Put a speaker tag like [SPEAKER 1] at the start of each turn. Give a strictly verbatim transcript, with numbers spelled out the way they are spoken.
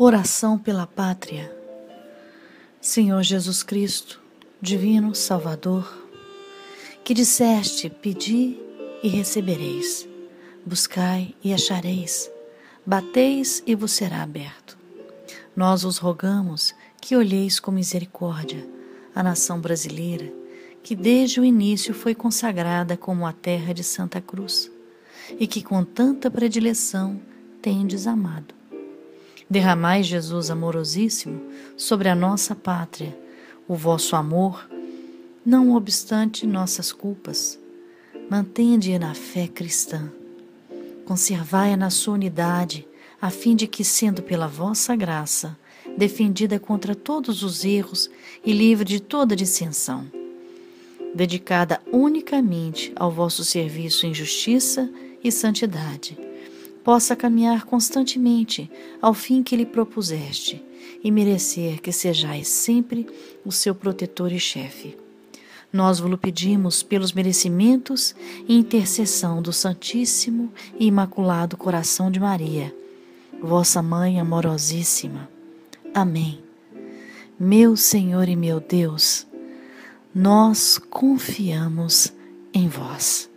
[SPEAKER 1] Oração pela pátria. Senhor Jesus Cristo, Divino Salvador, que disseste: pedi e recebereis, buscai e achareis, bateis e vos será aberto. Nós vos rogamos que olheis com misericórdia a nação brasileira, que desde o início foi consagrada como a terra de Santa Cruz, e que com tanta predileção tendes amado. Derramai, Jesus amorosíssimo, sobre a nossa pátria o vosso amor, não obstante nossas culpas. Mantende-a na fé cristã. Conservai-a na sua unidade, a fim de que, sendo pela vossa graça, defendida contra todos os erros e livre de toda dissensão, dedicada unicamente ao vosso serviço em justiça e santidade, possa caminhar constantemente ao fim que lhe propuseste e merecer que sejais sempre o seu protetor e chefe. Nós vos pedimos pelos merecimentos e intercessão do Santíssimo e Imaculado Coração de Maria, vossa Mãe amorosíssima. Amém. Meu Senhor e meu Deus, nós confiamos em vós.